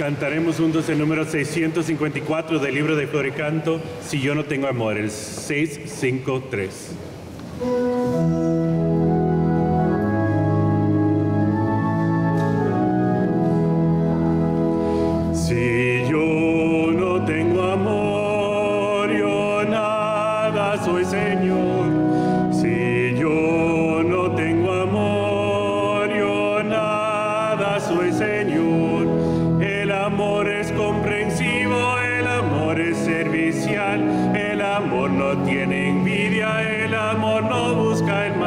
Cantaremos juntos el número 654 del libro de Floricanto, Si yo no tengo amor, el 653. Si yo no tengo amor, yo nada soy, Señor. Si yo no tengo amor, yo nada soy, Señor. El amor es comprensivo, el amor es servicial, el amor no tiene envidia, el amor no busca el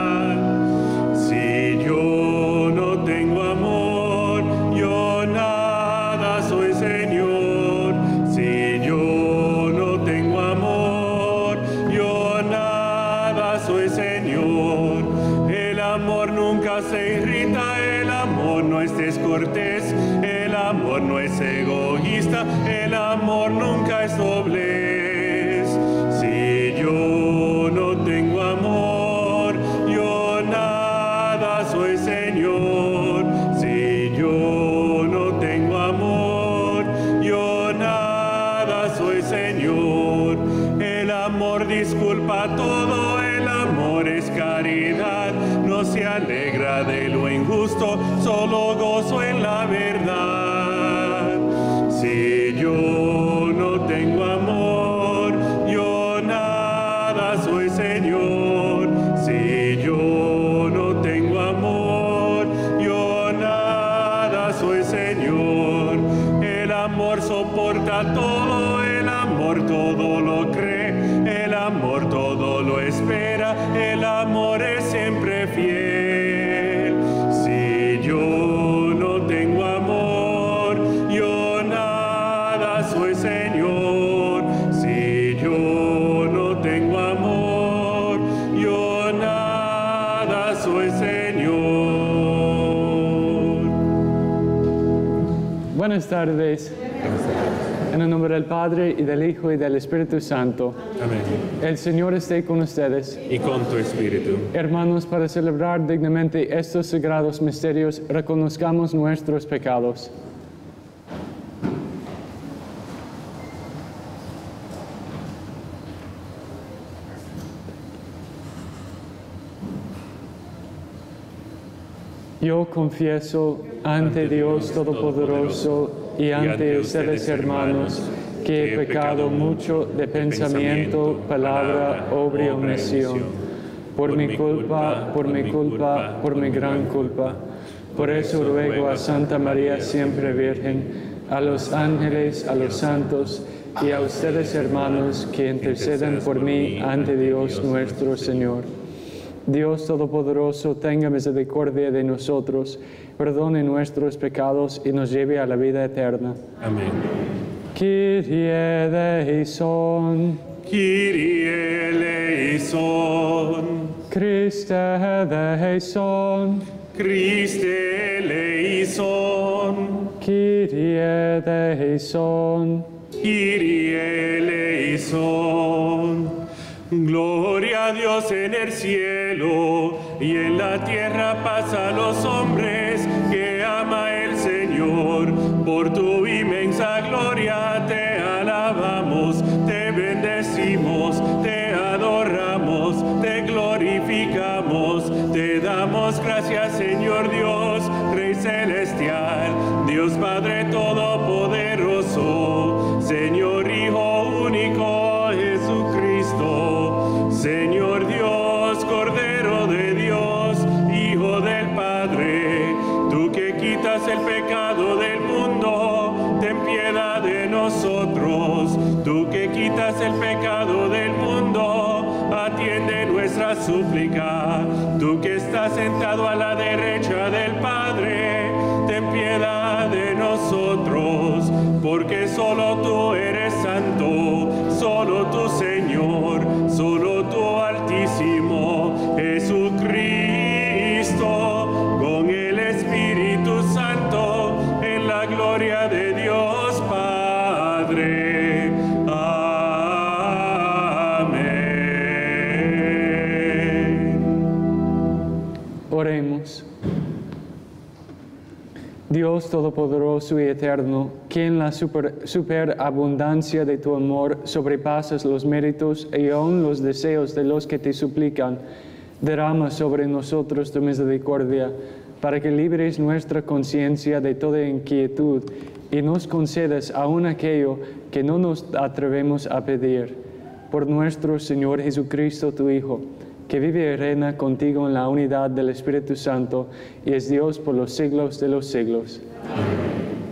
mal. Si yo no tengo amor, yo nada soy, Señor. Si yo no tengo amor, yo nada soy, Señor. El amor nunca se irrita, el amor no es descortés, el amor no es egoísta, el amor nunca es doblez. Si yo no tengo amor, yo nada soy, Señor. Si yo no tengo amor, yo nada soy, Señor. El amor disculpa todo, el amor es caridad, no se alegra de lo injusto, solo gozo en la verdad. Si yo no tengo amor, yo nada soy, Señor. Si yo no tengo amor, yo nada soy, Señor. El amor soporta todo, el amor todo lo cree, el amor todo lo espera, el amor es siempre fiel. Si yo no tengo amor, yo nada soy, Señor. Si yo no tengo amor, yo nada soy, Señor. Buenas tardes. En el nombre del Padre, y del Hijo, y del Espíritu Santo. Amén. El Señor esté con ustedes. Y con tu espíritu. Hermanos, para celebrar dignamente estos sagrados misterios, reconozcamos nuestros pecados. Yo confieso ante Dios Todopoderoso y ante ustedes, hermanos, que he pecado mucho de pensamiento, palabra, obra y omisión. Por mi culpa, por mi gran culpa. Por eso ruego a Santa María siempre Virgen, a los ángeles, a los santos y a ustedes, hermanos, que intercedan por mí ante Dios nuestro Señor. Dios Todopoderoso, tenga misericordia de nosotros, perdone nuestros pecados y nos lleve a la vida eterna. Amén. Kyrie eleison, Kyrie eleison, Christe eleison, Christe eleison, Kyrie eleison, Kyrie eleison. Gloria a Dios en el cielo y en la tierra paz a los hombres que ama el Señor. Por tu inmensa gloria te alabamos, te bendecimos, te adoramos, te glorificamos, te damos gracias, Señor Dios, Rey celestial, Dios Padre todopoderoso, Señor Hijo único Jesucristo, Señor Dios, Cordero de Dios, Hijo del Padre, tú que quitas el pecado del mundo, ten piedad de nosotros. Tú que quitas el pecado del mundo, atiende nuestra súplica. Tú que estás sentado a la derecha del Padre, ten piedad de nosotros, porque solo tú eres santo, solo tú, Señor, solo tú, Altísimo, Jesucristo, con el Espíritu Santo, en la gloria de Dios Padre. Amén. Oremos. Dios Todopoderoso y Eterno, que en la superabundancia de tu amor sobrepasas los méritos y aun los deseos de los que te suplican, derrama sobre nosotros tu misericordia, para que libres nuestra conciencia de toda inquietud y nos concedas aún aquello que no nos atrevemos a pedir. Por nuestro Señor Jesucristo, tu Hijo, que vive y reina contigo en la unidad del Espíritu Santo, y es Dios por los siglos de los siglos. Amén.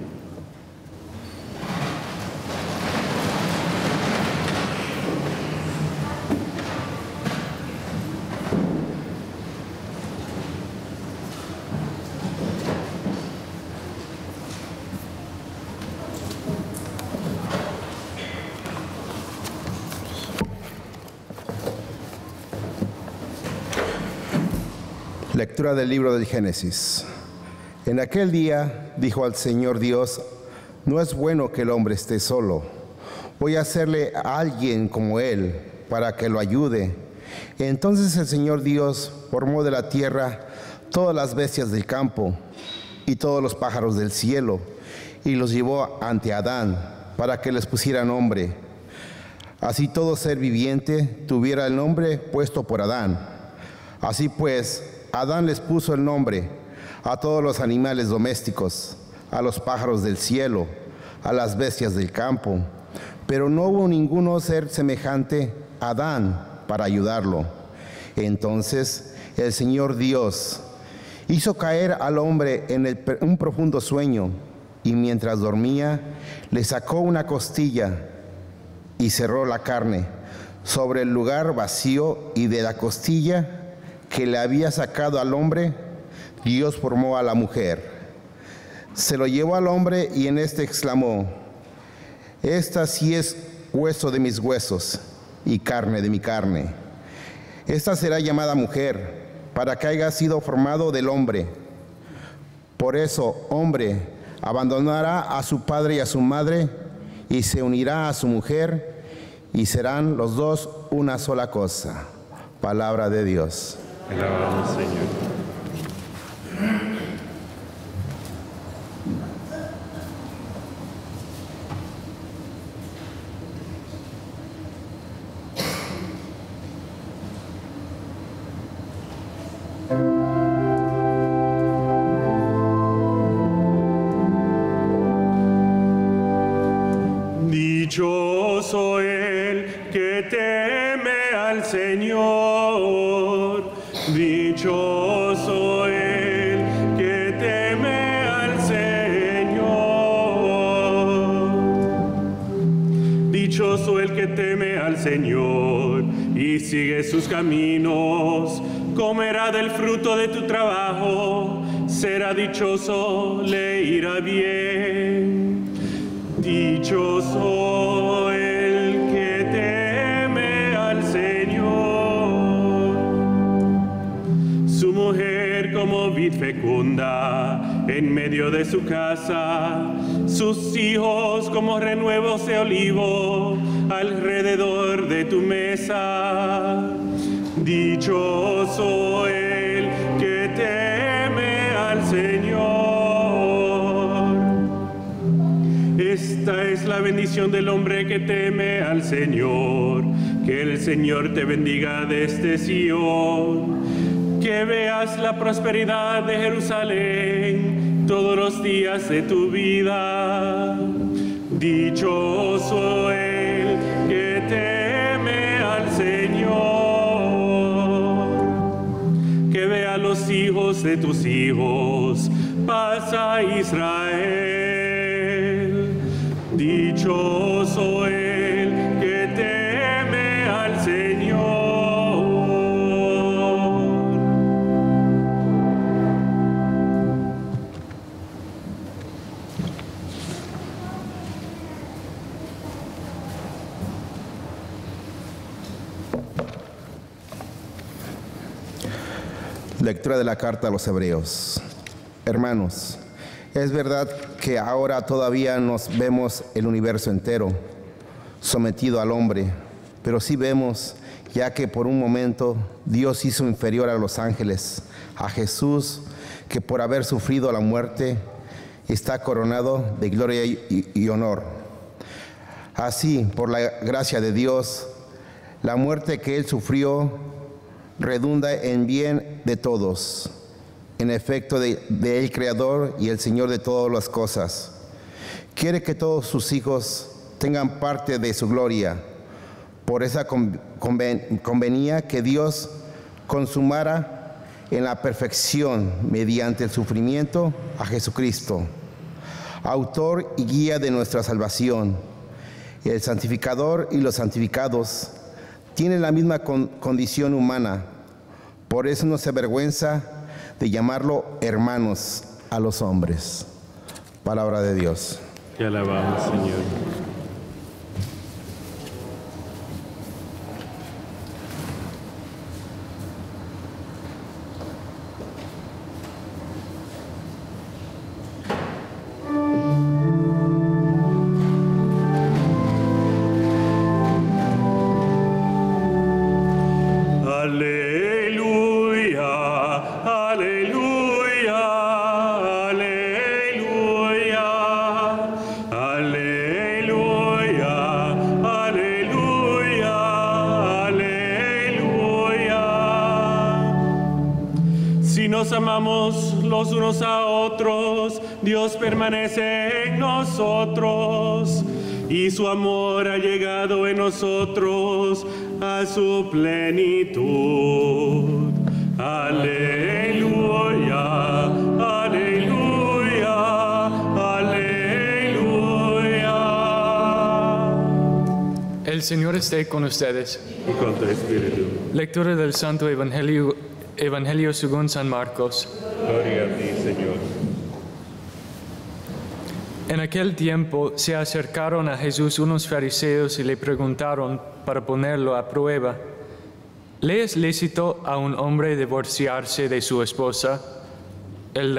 Lectura del libro del Génesis. En aquel día dijo al Señor Dios: no es bueno que el hombre esté solo. Voy a hacerle a alguien como él, para que lo ayude. Entonces el Señor Dios formó de la tierra todas las bestias del campo y todos los pájaros del cielo, y los llevó ante Adán, para que les pusiera nombre. Así todo ser viviente tuviera el nombre puesto por Adán. Así pues, Adán les puso el nombre a todos los animales domésticos, a los pájaros del cielo, a las bestias del campo. Pero no hubo ninguno ser semejante a Adán para ayudarlo. Entonces el Señor Dios hizo caer al hombre en un profundo sueño, y mientras dormía le sacó una costilla y cerró la carne sobre el lugar vacío, y de la costilla que le había sacado al hombre, Dios formó a la mujer. Se lo llevó al hombre y en este exclamó: esta sí es hueso de mis huesos y carne de mi carne. Esta será llamada mujer, para que haya sido formado del hombre. Por eso, hombre abandonará a su padre y a su madre, y se unirá a su mujer, y serán los dos una sola cosa. Palabra de Dios. Alabamos, Señor. Dichoso el que teme al Señor. Dichoso el que teme al Señor. Dichoso el que teme al Señor y sigue sus caminos. Comerá del fruto de tu trabajo. Será dichoso, le irá bien. Dichoso el que teme al Señor. Su mujer como vid fecunda en medio de su casa, sus hijos como renuevos de olivo alrededor de tu mesa. Dichoso el que teme al Señor. Esta es la bendición del hombre que teme al Señor. Que el Señor te bendiga desde Sion. Que veas la prosperidad de Jerusalén todos los días de tu vida. Dichoso el que teme al Señor. Que vea los hijos de tus hijos. Paz a Israel. Dichoso el que teme al Señor. Lectura de la carta a los Hebreos. Hermanos, es verdad que ahora todavía nos vemos el universo entero sometido al hombre, pero sí vemos, ya que por un momento Dios hizo inferior a los ángeles, a Jesús, que por haber sufrido la muerte, está coronado de gloria y honor. Así, por la gracia de Dios, la muerte que él sufrió redunda en bien de todos, en efecto de el Creador y el Señor de todas las cosas. Quiere que todos sus hijos tengan parte de su gloria. Por esa convenía que Dios consumara en la perfección mediante el sufrimiento a Jesucristo, autor y guía de nuestra salvación. El santificador y los santificados tienen la misma condición humana, por eso no se avergüenza de llamarlo hermanos a los hombres. Palabra de Dios. Te alabamos, Señor. Amamos los unos a otros, Dios permanece en nosotros y su amor ha llegado en nosotros a su plenitud. Aleluya, aleluya, aleluya. El Señor esté con ustedes. Y con tu espíritu. Lectura del Santo Evangelio según San Marcos. Gloria a ti, Señor. En aquel tiempo se acercaron a Jesús unos fariseos y le preguntaron para ponerlo a prueba: ¿le es lícito a un hombre divorciarse de su esposa? Él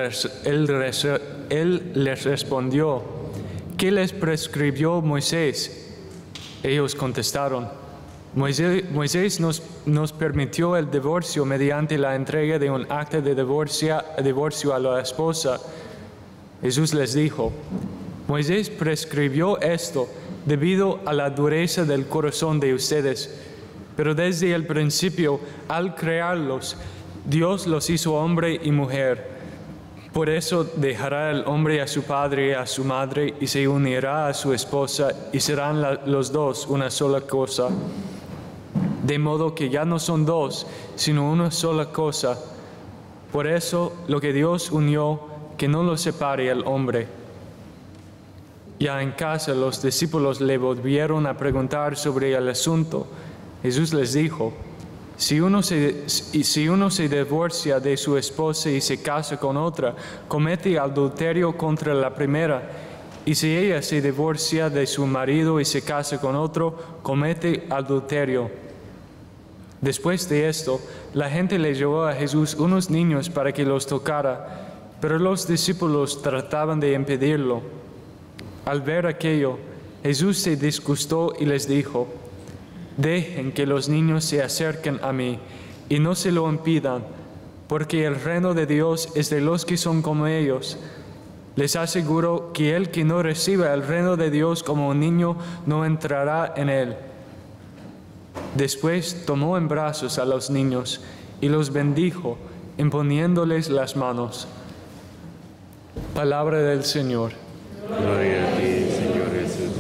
les respondió: ¿qué les prescribió Moisés? Ellos contestaron: Moisés nos permitió el divorcio mediante la entrega de un acta de divorcio a la esposa. Jesús les dijo: Moisés prescribió esto debido a la dureza del corazón de ustedes, pero desde el principio, al crearlos, Dios los hizo hombre y mujer. Por eso dejará el hombre a su padre y a su madre y se unirá a su esposa y serán los dos una sola cosa. De modo que ya no son dos, sino una sola cosa. Por eso lo que Dios unió, que no lo separe el hombre. Ya en casa los discípulos le volvieron a preguntar sobre el asunto. Jesús les dijo: si uno se divorcia de su esposa y se casa con otra, comete adulterio contra la primera. Y si ella se divorcia de su marido y se casa con otro, comete adulterio. Después de esto, la gente le llevó a Jesús unos niños para que los tocara, pero los discípulos trataban de impedirlo. Al ver aquello, Jesús se disgustó y les dijo: dejen que los niños se acerquen a mí y no se lo impidan, porque el reino de Dios es de los que son como ellos. Les aseguro que el que no reciba el reino de Dios como un niño no entrará en él. Después tomó en brazos a los niños y los bendijo, imponiéndoles las manos. Palabra del Señor. Gloria a ti, Señor Jesús.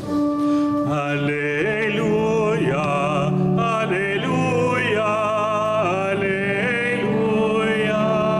Aleluya, aleluya, aleluya.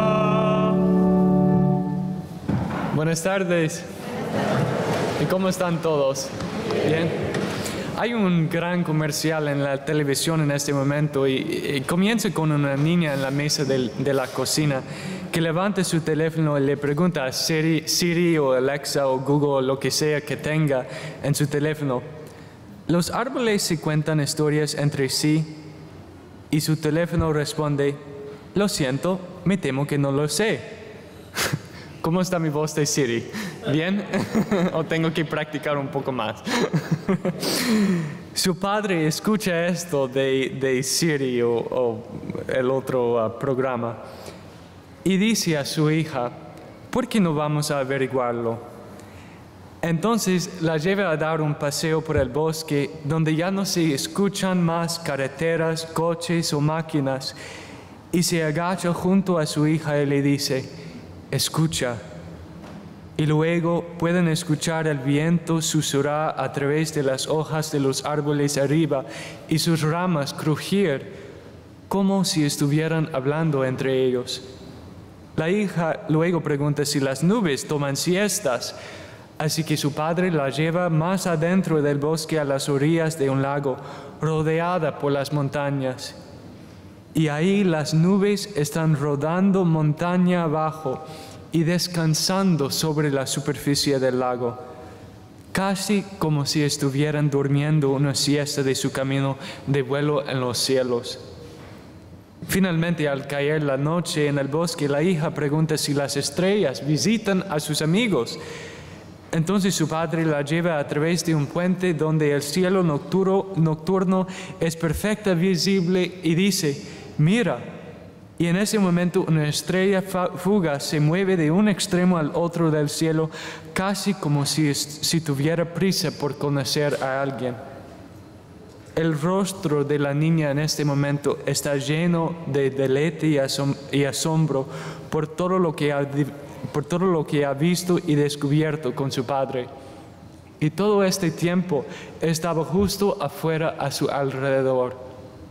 Buenas tardes. ¿Y cómo están todos? ¿Bien? Hay un gran comercial en la televisión en este momento y comienza con una niña en la mesa de la cocina que levanta su teléfono y le pregunta a Siri o Alexa o Google o lo que sea que tenga en su teléfono: ¿los árboles se cuentan historias entre sí? Y su teléfono responde: lo siento, me temo que no lo sé. ¿Cómo está mi voz de Siri? ¿Bien? ¿O tengo que practicar un poco más? Su padre escucha esto de Siri o el otro programa y dice a su hija: ¿por qué no vamos a averiguarlo? Entonces la lleva a dar un paseo por el bosque donde ya no se escuchan más carreteras, coches o máquinas, y se agacha junto a su hija y le dice: escucha. Y luego pueden escuchar el viento susurrar a través de las hojas de los árboles arriba y sus ramas crujir, como si estuvieran hablando entre ellos. La hija luego pregunta si las nubes toman siestas, así que su padre la lleva más adentro del bosque a las orillas de un lago, rodeada por las montañas. Y ahí las nubes están rodando montaña abajo y descansando sobre la superficie del lago, casi como si estuvieran durmiendo una siesta de su camino de vuelo en los cielos. Finalmente, al caer la noche en el bosque, la hija pregunta si las estrellas visitan a sus amigos. Entonces su padre la lleva a través de un puente donde el cielo nocturno es perfectamente visible y dice: mira. Y en ese momento una estrella fugaz se mueve de un extremo al otro del cielo, casi como si tuviera prisa por conocer a alguien. El rostro de la niña en este momento está lleno de deleite y asombro por todo lo que ha visto y descubierto con su padre. Y todo este tiempo estaba justo afuera a su alrededor.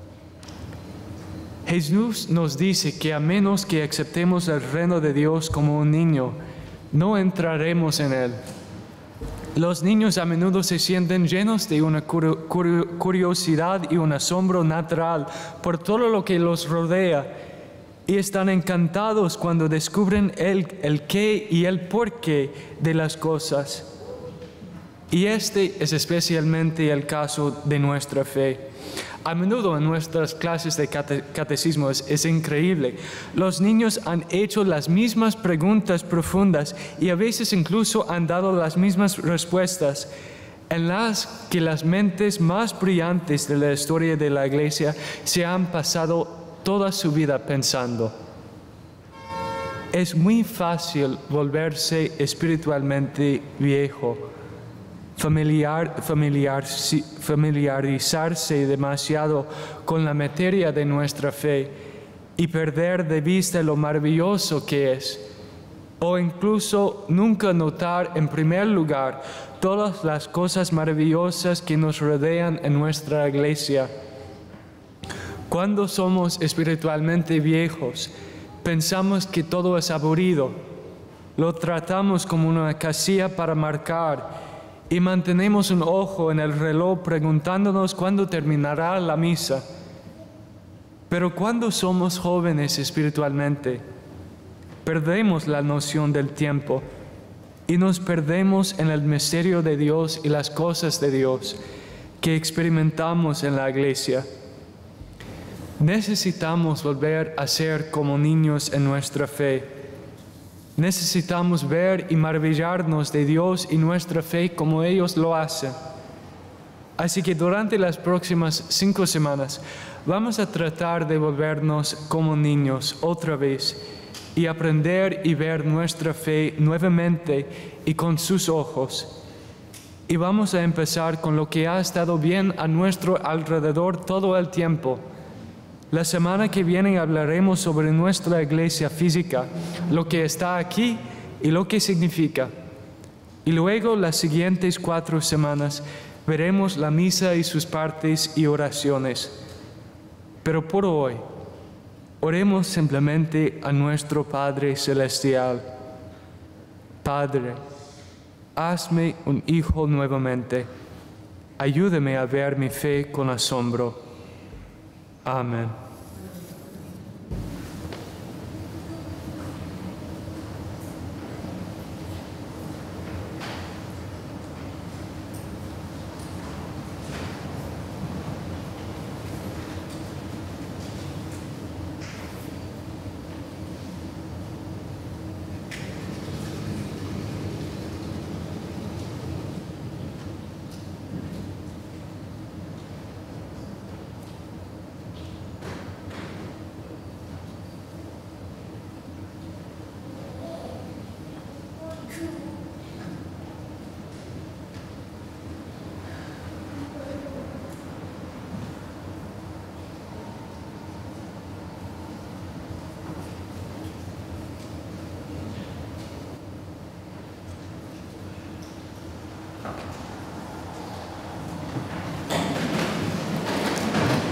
Jesús nos dice que a menos que aceptemos el reino de Dios como un niño, no entraremos en él. Los niños a menudo se sienten llenos de una curiosidad y un asombro natural por todo lo que los rodea, y están encantados cuando descubren el qué y el porqué de las cosas. Y este es especialmente el caso de nuestra fe. A menudo en nuestras clases de catecismo es increíble. Los niños han hecho las mismas preguntas profundas y a veces incluso han dado las mismas respuestas, en las que las mentes más brillantes de la historia de la Iglesia se han pasado toda su vida pensando. Es muy fácil volverse espiritualmente viejo, familiarizarse demasiado con la materia de nuestra fe y perder de vista lo maravilloso que es, o incluso nunca notar en primer lugar todas las cosas maravillosas que nos rodean en nuestra iglesia. Cuando somos espiritualmente viejos, pensamos que todo es aburrido, lo tratamos como una casilla para marcar y mantenemos un ojo en el reloj preguntándonos cuándo terminará la misa. Pero cuando somos jóvenes espiritualmente, perdemos la noción del tiempo y nos perdemos en el misterio de Dios y las cosas de Dios que experimentamos en la iglesia. Necesitamos volver a ser como niños en nuestra fe. Necesitamos ver y maravillarnos de Dios y nuestra fe como ellos lo hacen. Así que durante las próximas 5 semanas vamos a tratar de volvernos como niños otra vez y aprender y ver nuestra fe nuevamente y con sus ojos. Y vamos a empezar con lo que ha estado bien a nuestro alrededor todo el tiempo. La semana que viene hablaremos sobre nuestra iglesia física, lo que está aquí y lo que significa. Y luego las siguientes 4 semanas veremos la misa y sus partes y oraciones. Pero por hoy, oremos simplemente a nuestro Padre Celestial. Padre, hazme un hijo nuevamente. Ayúdame a ver mi fe con asombro. Amén.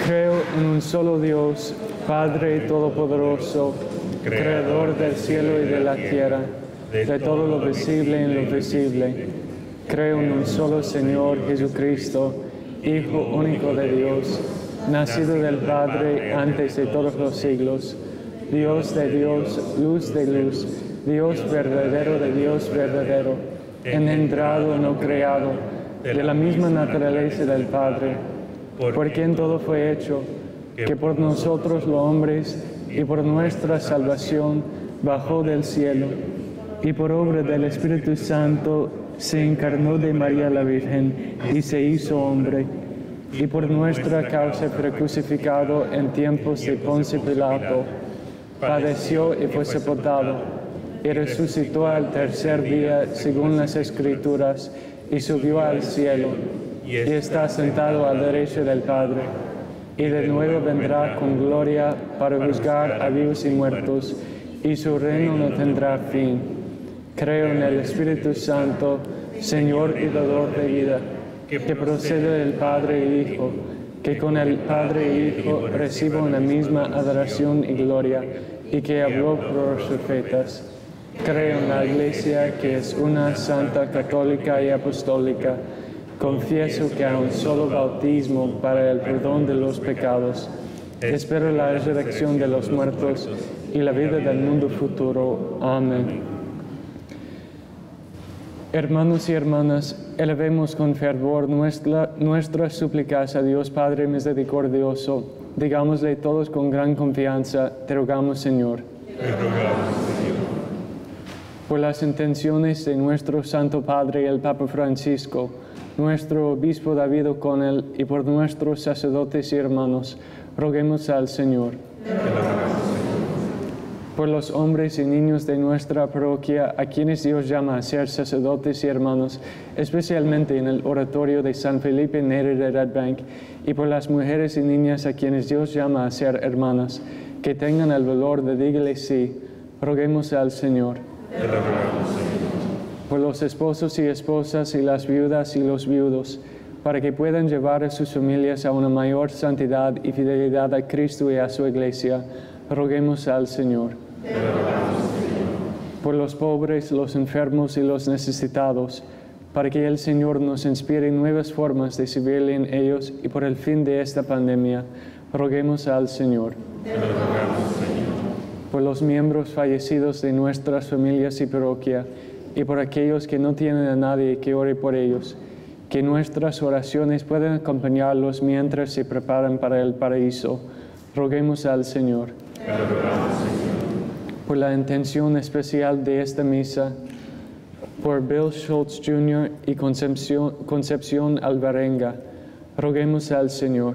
Creo en un solo Dios, Padre Todopoderoso, Creador del cielo y de la tierra, de todo lo visible y lo invisible. Creo en un solo Señor Jesucristo, Hijo único de Dios, nacido del Padre antes de todos los siglos, Dios de Dios, luz de luz, Dios verdadero de Dios verdadero, engendrado, no creado, de la misma naturaleza del Padre, por quien todo fue hecho, que por nosotros los hombres y por nuestra salvación bajó del cielo, y por obra del Espíritu Santo se encarnó de María la Virgen y se hizo hombre, y por nuestra causa fue crucificado en tiempos de Poncio Pilato, padeció y fue sepultado, y resucitó al tercer día según las Escrituras, y subió al cielo, y está sentado a la derecha del Padre, y de nuevo vendrá con gloria para juzgar a vivos y muertos, y su reino no tendrá fin. Creo en el Espíritu Santo, Señor y dador de vida, que procede del Padre y Hijo, que con el Padre y Hijo recibe una misma adoración y gloria, y que habló por los profetas. Creo en la Iglesia, que es una santa, católica y apostólica. Confieso que hay un solo bautismo para el perdón de los pecados. Espero la resurrección de los muertos y la vida del mundo futuro. Amén. Hermanos y hermanas, elevemos con fervor nuestras súplicas a Dios Padre misericordioso. Digámosle todos con gran confianza: te rogamos, Señor. Te rogamos, Señor. Por las intenciones de nuestro Santo Padre, el Papa Francisco, nuestro Obispo David O'Connell, y por nuestros sacerdotes y hermanos, roguemos al Señor. Por los hombres y niños de nuestra parroquia, a quienes Dios llama a ser sacerdotes y hermanos, especialmente en el oratorio de San Felipe Neri de Red Bank, y por las mujeres y niñas a quienes Dios llama a ser hermanas, que tengan el valor de dígale sí, roguemos al Señor. Por los esposos y esposas y las viudas y los viudos, para que puedan llevar a sus familias a una mayor santidad y fidelidad a Cristo y a su Iglesia, roguemos al Señor. Por los pobres, los enfermos y los necesitados, para que el Señor nos inspire nuevas formas de servirle en ellos, y por el fin de esta pandemia, roguemos al Señor. Por los miembros fallecidos de nuestras familias y parroquia, y por aquellos que no tienen a nadie que ore por ellos, que nuestras oraciones puedan acompañarlos mientras se preparan para el paraíso, roguemos al Señor. Por la intención especial de esta misa, por Bill Schultz Jr. y Concepción Alvarenga, roguemos al Señor.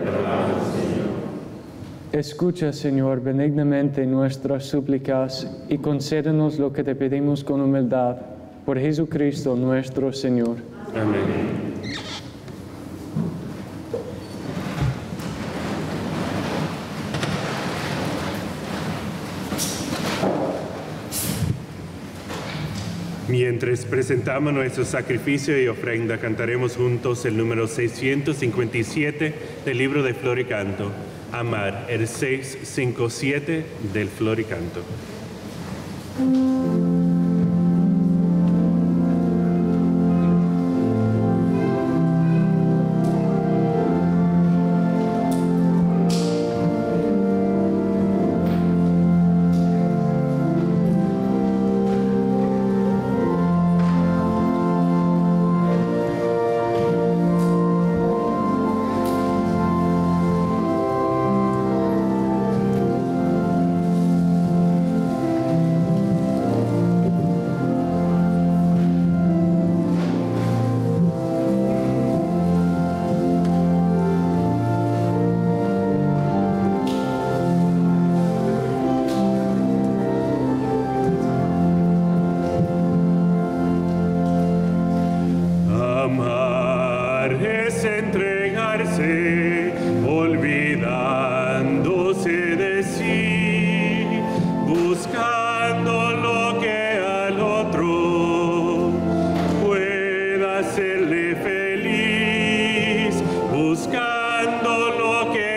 Escucha, Señor, benignamente nuestras súplicas y concédenos lo que te pedimos con humildad, por Jesucristo nuestro Señor. Amén. Mientras presentamos nuestro sacrificio y ofrenda, cantaremos juntos el número 657 del libro de Flor y Canto. Amar, el 657 del Flor y Canto. Hacerle feliz, buscando lo que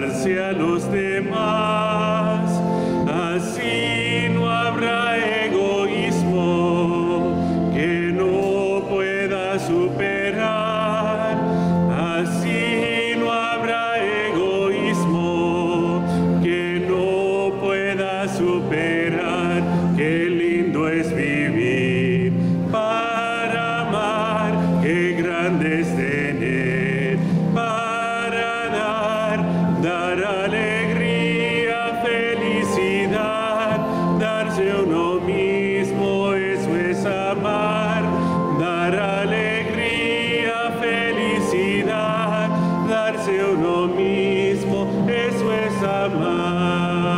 darse a los demás. Así no habrá egoísmo que no pueda superar. Así no habrá egoísmo que no pueda superar. Qué lindo es vivir para amar, qué grande es tener para dar alegría, felicidad, darse a uno mismo, eso es amar, dar alegría, felicidad, darse a uno mismo, eso es amar.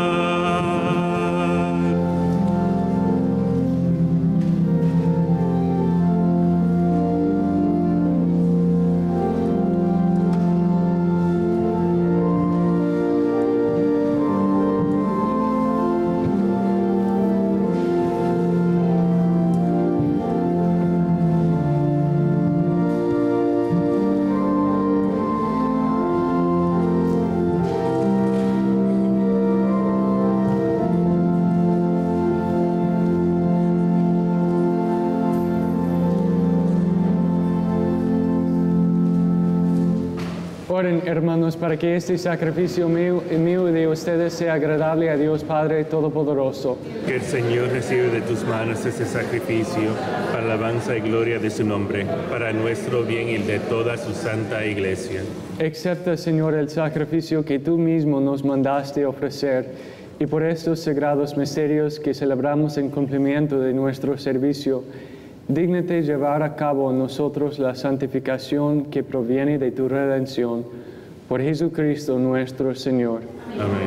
Oren, hermanos, para que este sacrificio mío y de ustedes sea agradable a Dios Padre Todopoderoso. Que el Señor reciba de tus manos este sacrificio para alabanza y gloria de su nombre, para nuestro bien y el de toda su santa iglesia. Acepta, Señor, el sacrificio que tú mismo nos mandaste ofrecer, y por estos sagrados misterios que celebramos en cumplimiento de nuestro servicio, dígnate llevar a cabo en nosotros la santificación que proviene de tu redención. Por Jesucristo nuestro Señor. Amén.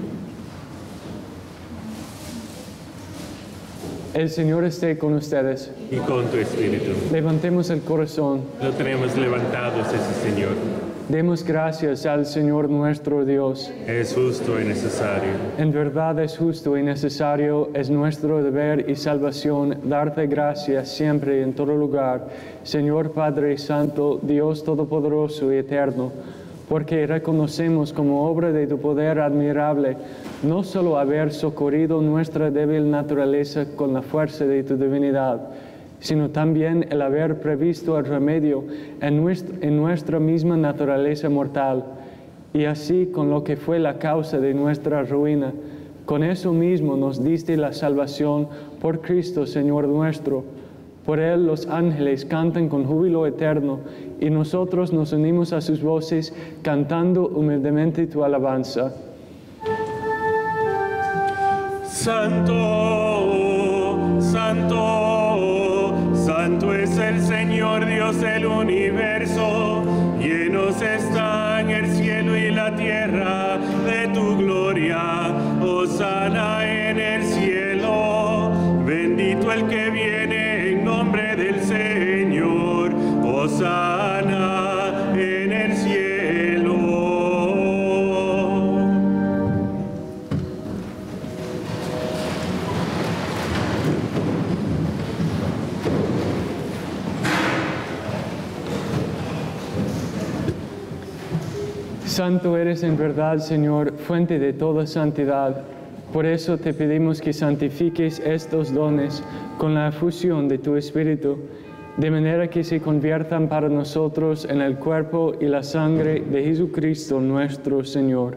El Señor esté con ustedes. Y con tu espíritu. Levantemos el corazón. Lo tenemos levantados ese Señor. Demos gracias al Señor nuestro Dios. Es justo y necesario. En verdad es justo y necesario, es nuestro deber y salvación darte gracias siempre y en todo lugar, Señor Padre Santo, Dios Todopoderoso y Eterno, porque reconocemos como obra de tu poder admirable no solo haber socorrido nuestra débil naturaleza con la fuerza de tu divinidad, sino también el haber previsto el remedio en nuestra misma naturaleza mortal, y así con lo que fue la causa de nuestra ruina, con eso mismo nos diste la salvación por Cristo, Señor nuestro. Por Él los ángeles cantan con júbilo eterno, y nosotros nos unimos a sus voces, cantando humildemente tu alabanza. Santo, santo, santo es el Señor Dios del universo, llenos están el cielo y la tierra de tu gloria. Hosana en el cielo, bendito el que viene en nombre del Señor. Hosana en el cielo. Santo eres en verdad, Señor, fuente de toda santidad. Por eso te pedimos que santifiques estos dones con la efusión de tu Espíritu, de manera que se conviertan para nosotros en el cuerpo y la sangre de Jesucristo nuestro Señor,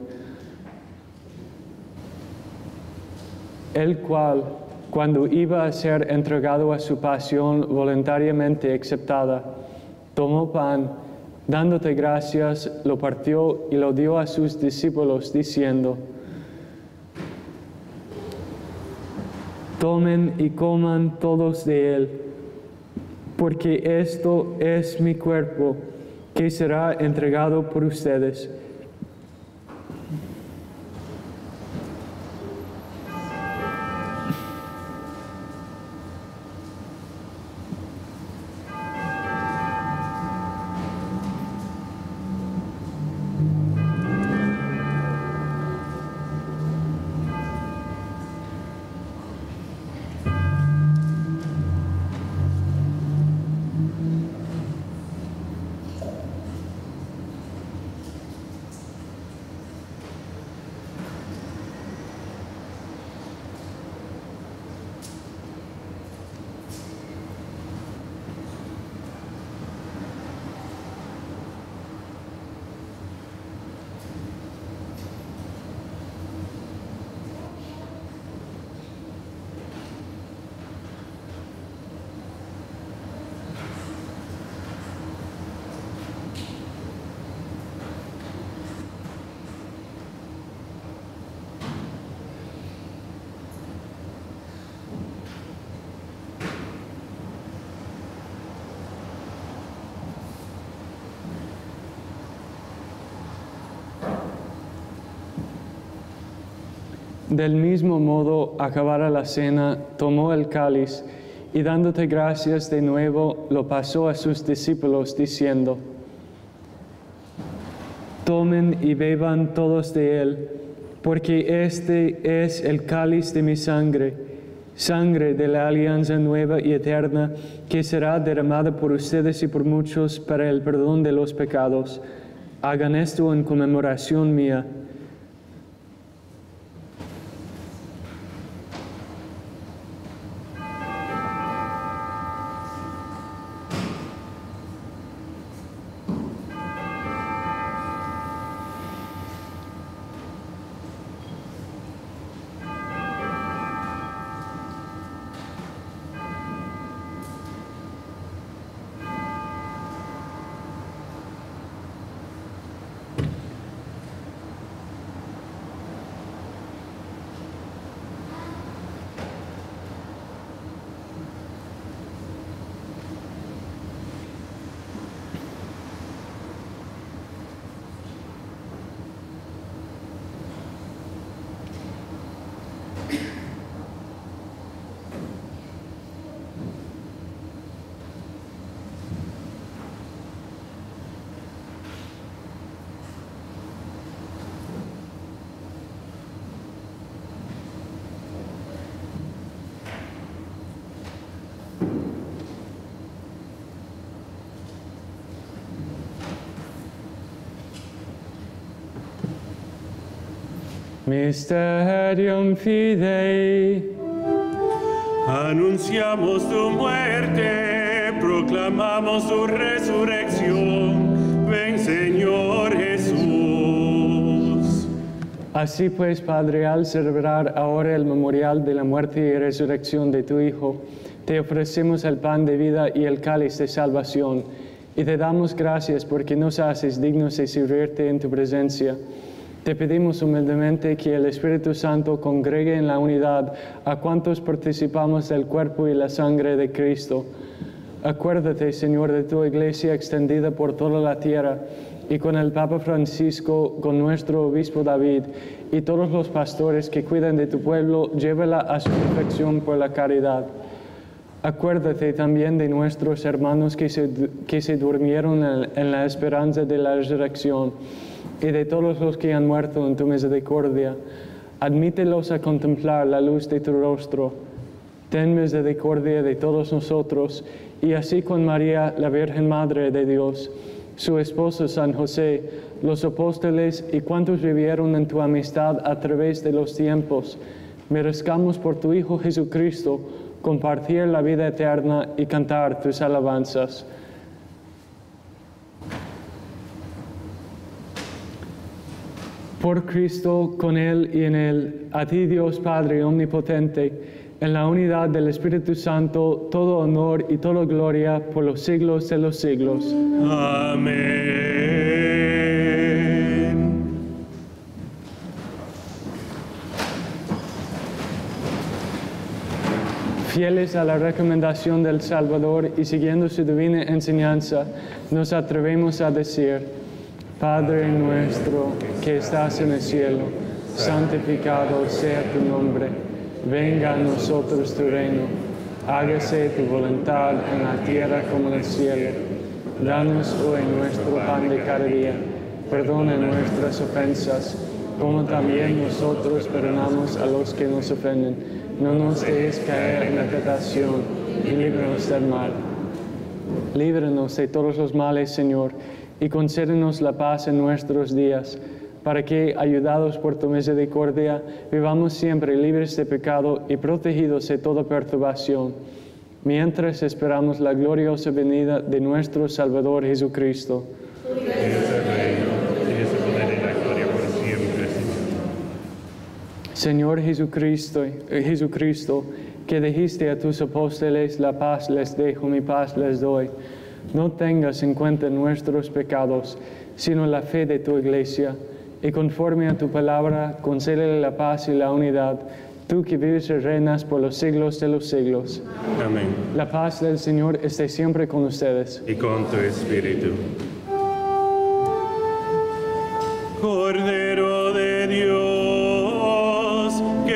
el cual, cuando iba a ser entregado a su pasión voluntariamente aceptada, tomó pan, dándote gracias, lo partió y lo dio a sus discípulos, diciendo: tomen y coman todos de él, porque esto es mi cuerpo, que será entregado por ustedes. Del mismo modo, acabada la cena, tomó el cáliz y dándote gracias de nuevo, lo pasó a sus discípulos diciendo: Tomen y beban todos de él, porque este es el cáliz de mi sangre, sangre de la alianza nueva y eterna, que será derramada por ustedes y por muchos para el perdón de los pecados. Hagan esto en conmemoración mía. Mysterium Fidei. Anunciamos tu muerte, proclamamos tu resurrección. Ven, Señor Jesús. Así pues, Padre, al celebrar ahora el memorial de la muerte y resurrección de tu Hijo, te ofrecemos el pan de vida y el cáliz de salvación, y te damos gracias porque nos haces dignos de servirte en tu presencia. Te pedimos humildemente que el Espíritu Santo congregue en la unidad a cuantos participamos del cuerpo y la sangre de Cristo. Acuérdate, Señor, de tu Iglesia extendida por toda la tierra, y con el Papa Francisco, con nuestro Obispo David, y todos los pastores que cuidan de tu pueblo, llévala a su perfección por la caridad. Acuérdate también de nuestros hermanos que se durmieron en la esperanza de la resurrección, y de todos los que han muerto en tu misericordia. Admítelos a contemplar la luz de tu rostro. Ten misericordia de todos nosotros, y así con María, la Virgen Madre de Dios, su esposo San José, los apóstoles y cuantos vivieron en tu amistad a través de los tiempos, merezcamos por tu Hijo Jesucristo compartir la vida eterna y cantar tus alabanzas. Por Cristo, con Él y en Él, a ti Dios Padre Omnipotente, en la unidad del Espíritu Santo, todo honor y toda gloria por los siglos de los siglos. Amén. Fieles a la recomendación del Salvador y siguiendo su divina enseñanza, nos atrevemos a decir: Padre nuestro que estás en el cielo, santificado sea tu nombre. Venga a nosotros tu reino. Hágase tu voluntad en la tierra como en el cielo. Danos hoy nuestro pan de cada día. Perdona nuestras ofensas, como también nosotros perdonamos a los que nos ofenden. No nos dejes caer en la tentación y líbranos del mal. Líbranos de todos los males, Señor, y concédenos la paz en nuestros días, para que, ayudados por tu misericordia, vivamos siempre libres de pecado y protegidos de toda perturbación, mientras esperamos la gloriosa venida de nuestro Salvador Jesucristo. Tuyo es el reino, y es el poder y la gloria por siempre, Señor. Señor Jesucristo, que dijiste a tus apóstoles: la paz les dejo, mi paz les doy. No tengas en cuenta nuestros pecados, sino la fe de tu Iglesia, y conforme a tu palabra, concédele la paz y la unidad, tú que vives y reinas por los siglos de los siglos. Amén. La paz del Señor esté siempre con ustedes. Y con tu espíritu. Cordero de Dios,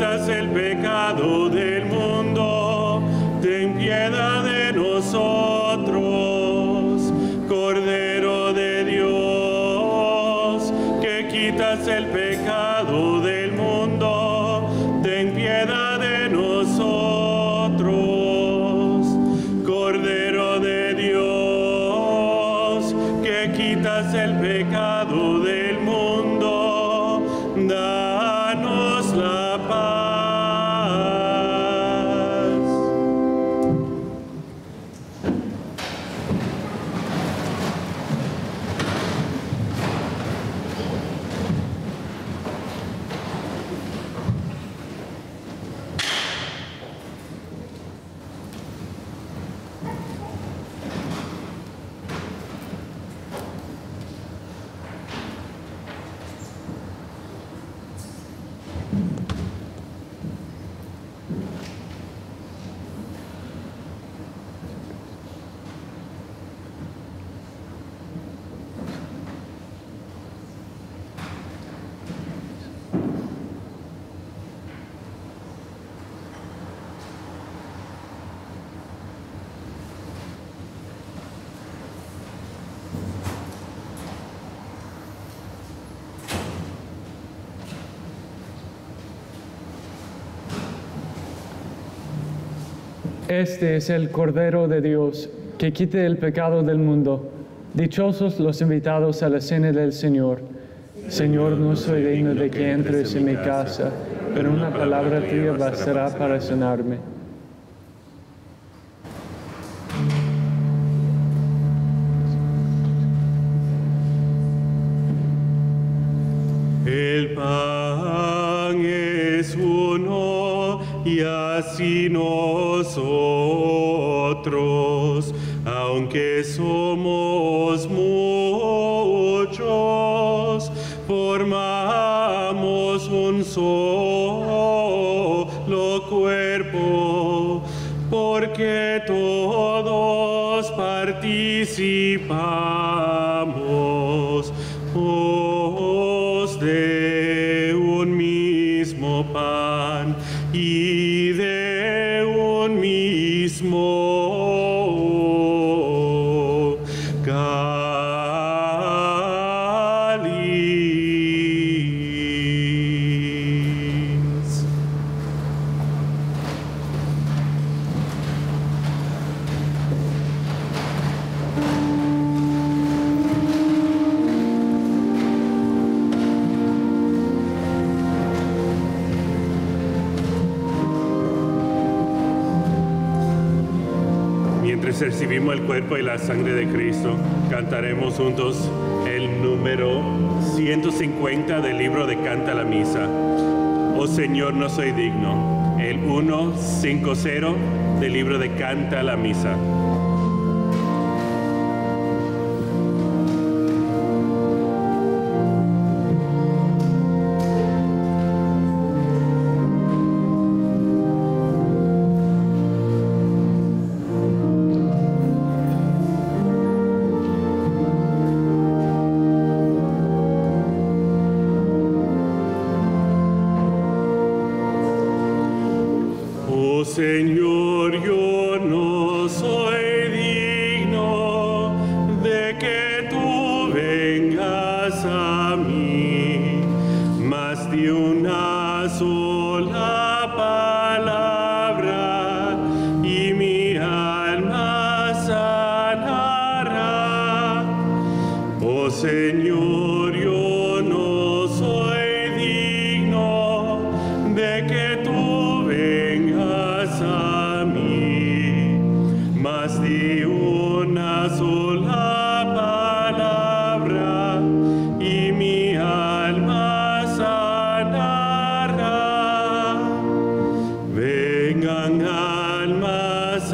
quitas el pecado del mundo, ten piedad de nosotros. Cordero de Dios, que quitas el pecado del mundo, ten piedad de nosotros. Cordero de Dios, que quitas el pecado del mundo, danos la paz. Este es el Cordero de Dios, que quite el pecado del mundo. Dichosos los invitados a la cena del Señor. Señor, no soy digno de que entres en mi casa, pero una palabra tuya bastará para sanarme. El pan es uno y así nosotros, aunque somos muchos, formamos un solo cuerpo, porque todos participamos de un mismo pan y de un mismo cáliz. Mientras recibimos el cuerpo y la sangre de Cristo, cantaremos juntos el número 150 del libro de Canta la Misa. Oh Señor, no soy digno. El 150 del libro de Canta la Misa. Oh Señor, yo no soy digno de que tú vengas a mí, mas di una sola palabra y mi alma sanará. Oh Señor, yo no soy digno de que tú vengas a mí, mas di una sola palabra y mi alma sanará. Vengan almas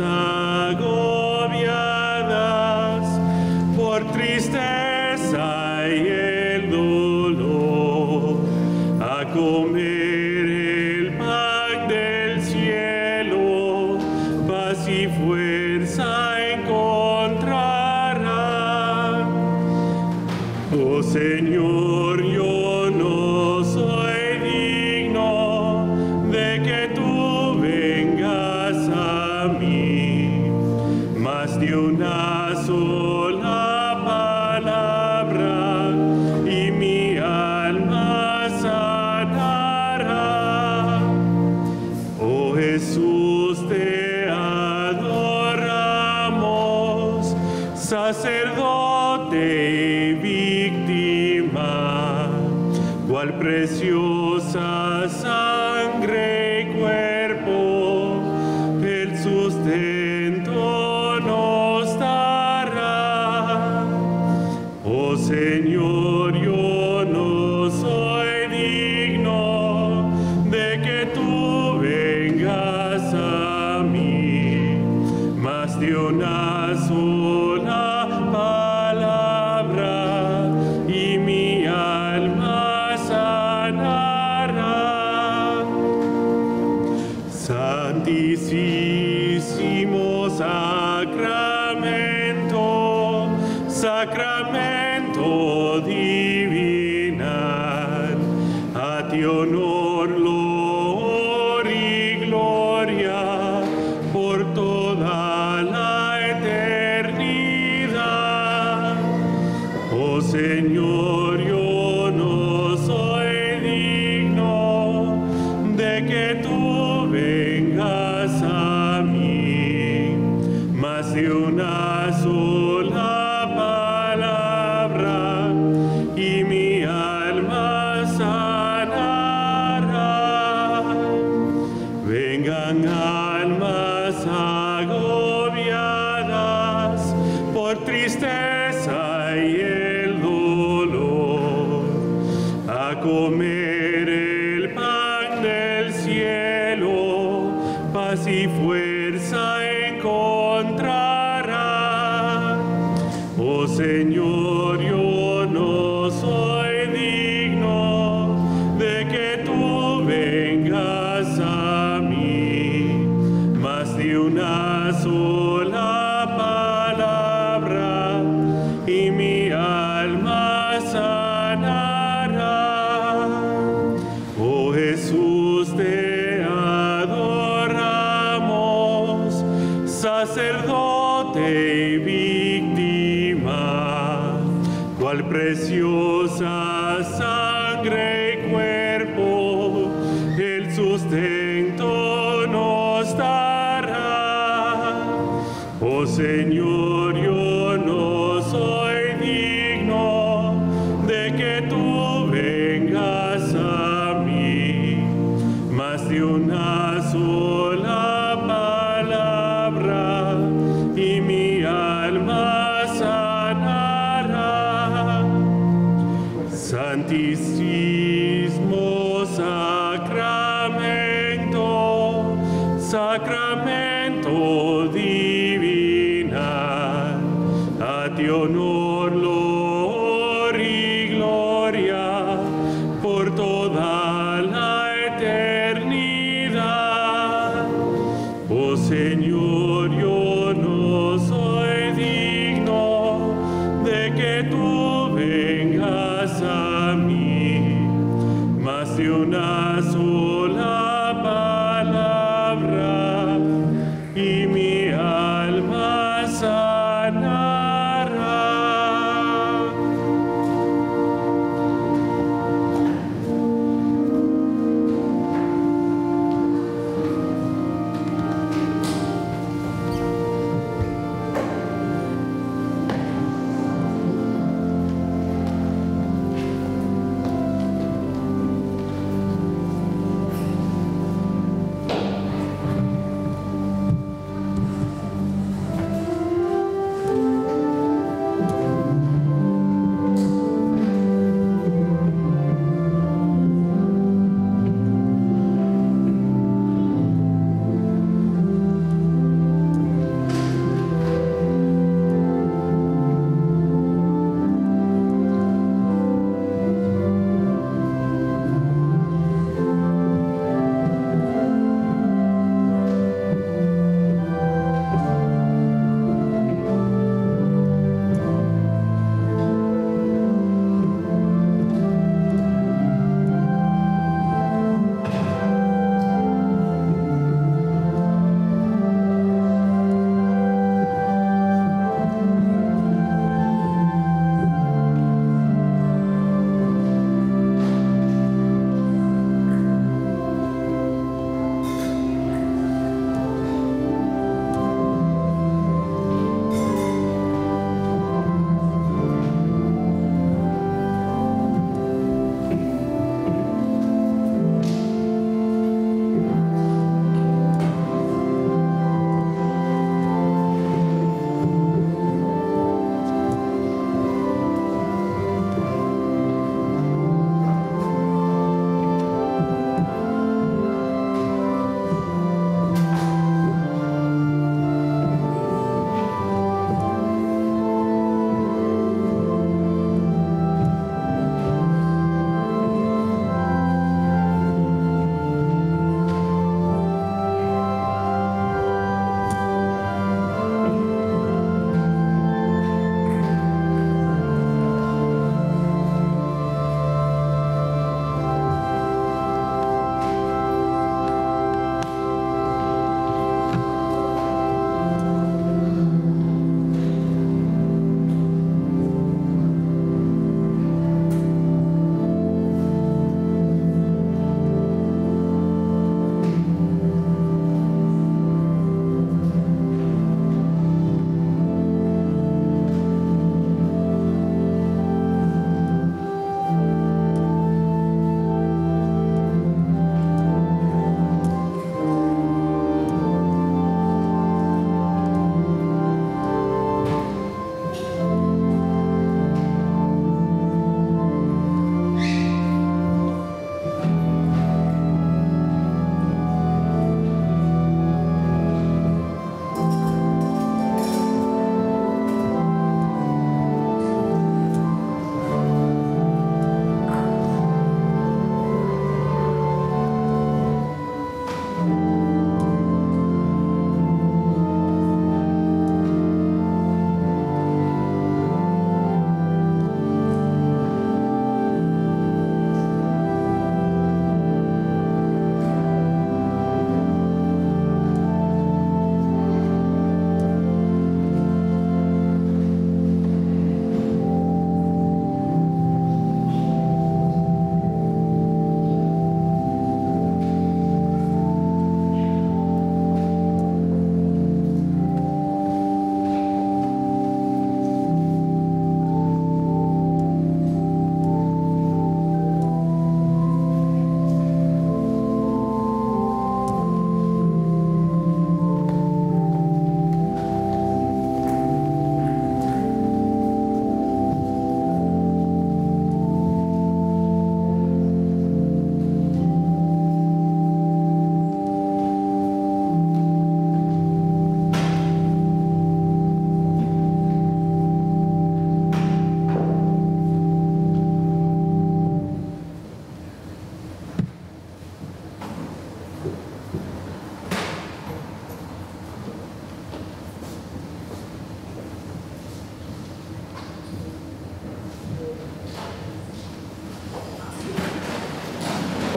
agobiadas por tristeza y el dolor, a comer el pan del cielo, paz y fuerza encontrarán. Oh Señor, yo no soy digno de preciosa sangre y cuerpo, el sustento nos dará. Oh Señor, yo no soy digno de que tú vengas a mí, mas de una sola palabra y mi alma sanará. Santísimo Sacramento, Sacramento divinal, a ti honor, loor y gloria por toda la eternidad. Oh Señor, yo no soy digno de que tú vengas a mí, mas de una sola palabra y mi alma sanará. Vengan almas agobiadas por tristeza y el dolor, a comer el pan del cielo, paz y fuerza encontrará. Oh Señor, yo no soy digno de que tú vengas a mí, mas de una sola palabra y mi alma sanará. Oh Jesús, te adoramos, sacerdote y víctima, cual preciosa sangre y cuerpo, el sustento nos dará. Oh Señor, yo no soy digno de que tú vengas a mí, mas de una sola palabra y mi alma sanará. Santísimo Sacramento, Sacramento divinal, a ti honor, loor y gloria por toda la eternidad. Oh Señor, yo no soy digno de que tú vengas a mí, mas de una sola palabra y mi alma sanará.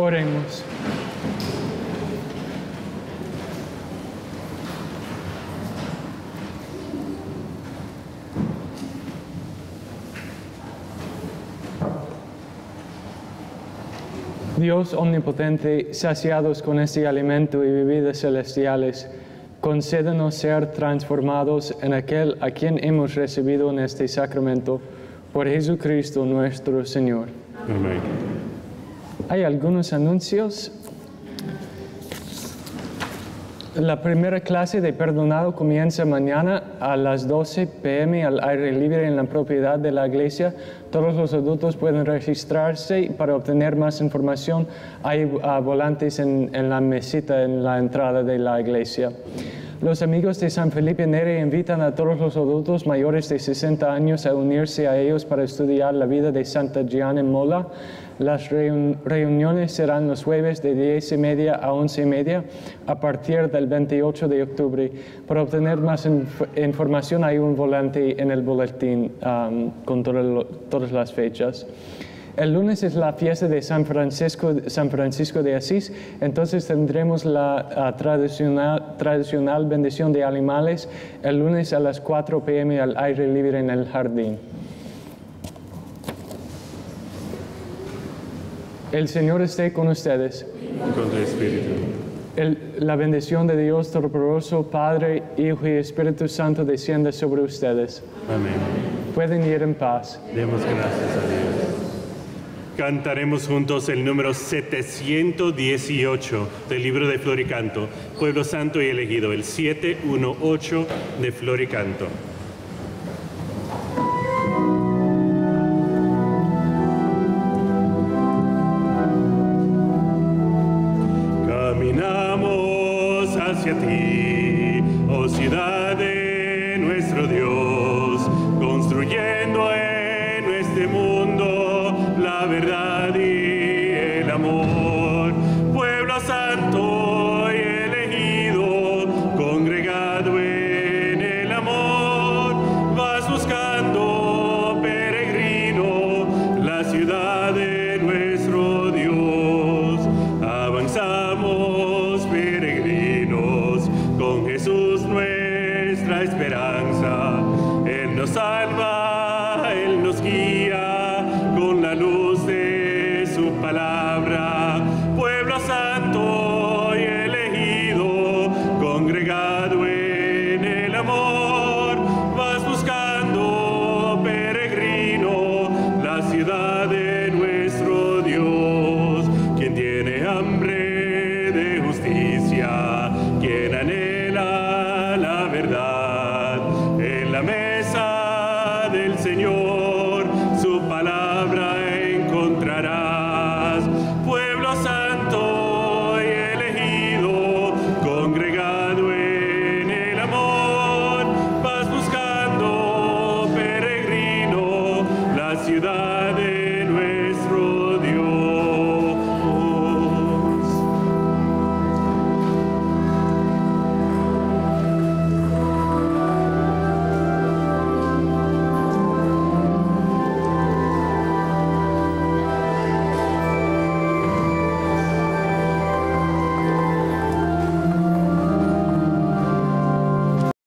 Oremos. Dios omnipotente, saciados con este alimento y bebidas celestiales, concédenos ser transformados en aquel a quien hemos recibido en este sacramento, por Jesucristo nuestro Señor. Amén. Hay algunos anuncios. La primera clase de perdonado comienza mañana a las 12 p.m. al aire libre en la propiedad de la iglesia. Todos los adultos pueden registrarse. Para obtener más información hay volantes en la mesita en la entrada de la iglesia. Los amigos de San Felipe Neri invitan a todos los adultos mayores de 60 años a unirse a ellos para estudiar la vida de Santa Gianna Molla. Las reuniones serán los jueves de 10:30 a 11:30 a partir del 28 de octubre. Para obtener más información hay un volante en el boletín con todas las fechas. El lunes es la fiesta de San Francisco de Asís, entonces tendremos la tradicional bendición de animales el lunes a las 4 p.m. al aire libre en el jardín. El Señor esté con ustedes. Con tu espíritu. La bendición de Dios Todopoderoso, Padre, Hijo y Espíritu Santo descienda sobre ustedes. Amén. Pueden ir en paz. Demos gracias a Dios. Cantaremos juntos el número 718 del libro de Floricanto, Pueblo Santo y Elegido, el 718 de Floricanto. Caminamos hacia ti, oh ciudad de nuestro Dios, construyendo en este mundo la verdad y el amor. Pueblo santo y elegido, congregado en el amor, vas buscando, peregrino, la ciudad de nuestro Dios. Avanzamos, peregrinos, con Jesús nuestra esperanza. Él nos salva, Él nos guía con la luz de su palabra. Pueblo santo y elegido, congregado en el amor, vas buscando, peregrino, la ciudad de nuestro Dios. Quien tiene hambre de justicia, quien anhela